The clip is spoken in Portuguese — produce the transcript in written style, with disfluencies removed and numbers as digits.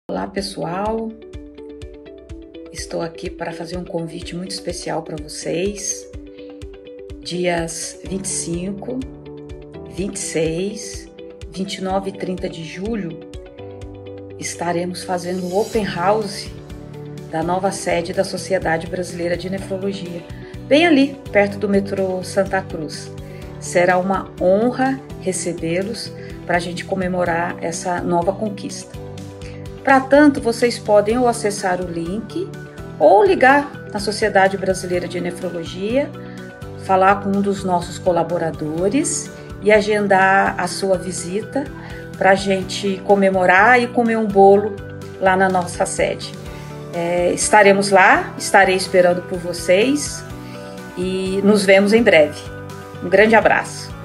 Olá pessoal, estou aqui para fazer um convite muito especial para vocês. Dias 25, 26, 29 e 30 de julho estaremos fazendo o Open House da nova sede da Sociedade Brasileira de Nefrologia, bem ali perto do metrô Santa Cruz. Será uma honra recebê-los para a gente comemorar essa nova conquista. Para tanto, vocês podem ou acessar o link ou ligar na Sociedade Brasileira de Nefrologia, falar com um dos nossos colaboradores e agendar a sua visita para a gente comemorar e comer um bolo lá na nossa sede. Estaremos lá, estarei esperando por vocês e nos vemos em breve. Um grande abraço.